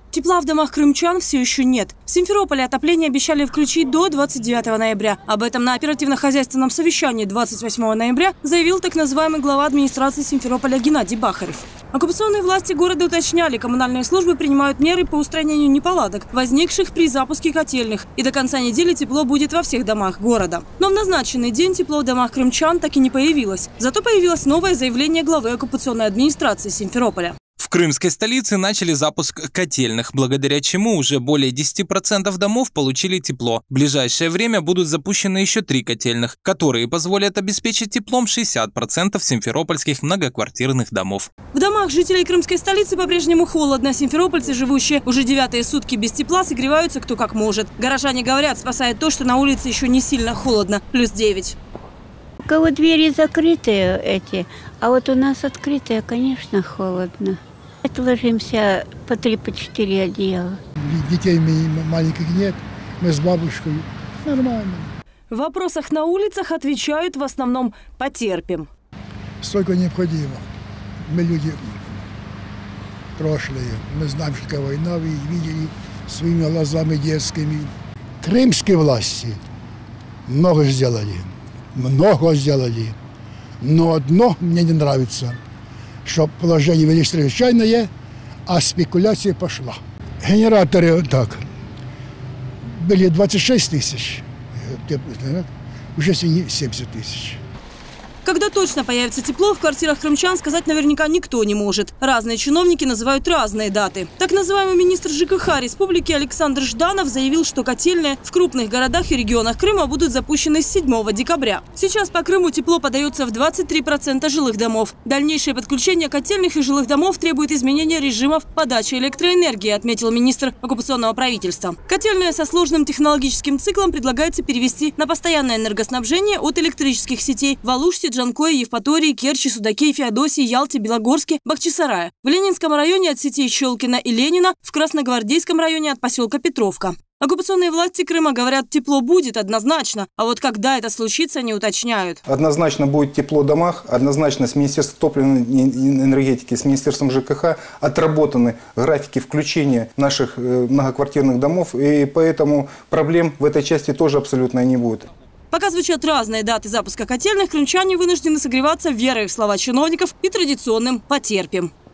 Тепла в домах крымчан все еще нет. В Симферополе отопление обещали включить до 29 ноября. Об этом на оперативно-хозяйственном совещании 28 ноября заявил так называемый глава администрации Симферополя Геннадий Бахарев. Оккупационные власти города уточняли, коммунальные службы принимают меры по устранению неполадок, возникших при запуске котельных. И до конца недели тепло будет во всех домах города. Но в назначенный день тепло в домах крымчан так и не появилось. Зато появилось новое заявление главы оккупационной администрации Симферополя. В крымской столице начали запуск котельных, благодаря чему уже более 10% домов получили тепло. В ближайшее время будут запущены еще 3 котельных, которые позволят обеспечить теплом 60% симферопольских многоквартирных домов. В домах жителей крымской столицы по-прежнему холодно. Симферопольцы, живущие уже 9-е сутки без тепла, согреваются кто как может. Горожане говорят, спасает то, что на улице еще не сильно холодно, плюс 9. У кого двери закрытые а вот у нас открытые, конечно, холодно. Ложимся по 3-4 одеяла. Детей маленьких нет, мы с бабушкой. Нормально. В вопросах на улицах отвечают в основном «потерпим». Столько необходимо. Мы люди прошлые. Мы знаем, что такая война, вы видели своими глазами детскими. Крымские власти много сделали. Но одно мне не нравится, что положение вели чрезвычайное, а спекуляция пошла. Генераторы так, были 26 тысяч, уже 70 тысяч. Когда точно появится тепло, в квартирах крымчан сказать наверняка никто не может. Разные чиновники называют разные даты. Так называемый министр ЖКХ республики Александр Жданов заявил, что котельные в крупных городах и регионах Крыма будут запущены с 7 декабря. Сейчас по Крыму тепло подается в 23% жилых домов. Дальнейшее подключение котельных и жилых домов требует изменения режимов подачи электроэнергии, отметил министр оккупационного правительства. Котельные со сложным технологическим циклом предлагается перевести на постоянное энергоснабжение от электрических сетей в Алуште, Джанкое, Евпатории, Керчи, Судаке, Феодосии, Ялте, Белогорске, Бахчисарае. В Ленинском районе от сетей Щелкина и Ленина, в Красногвардейском районе от поселка Петровка. Оккупационные власти Крыма говорят, тепло будет однозначно, а вот когда это случится, не уточняют. Однозначно будет тепло в домах, однозначно с Министерством топливной энергетики, с Министерством ЖКХ отработаны графики включения наших многоквартирных домов, и поэтому проблем в этой части тоже абсолютно не будет. Пока звучат разные даты запуска котельных, крымчане вынуждены согреваться верой в слова чиновников и традиционным «потерпим».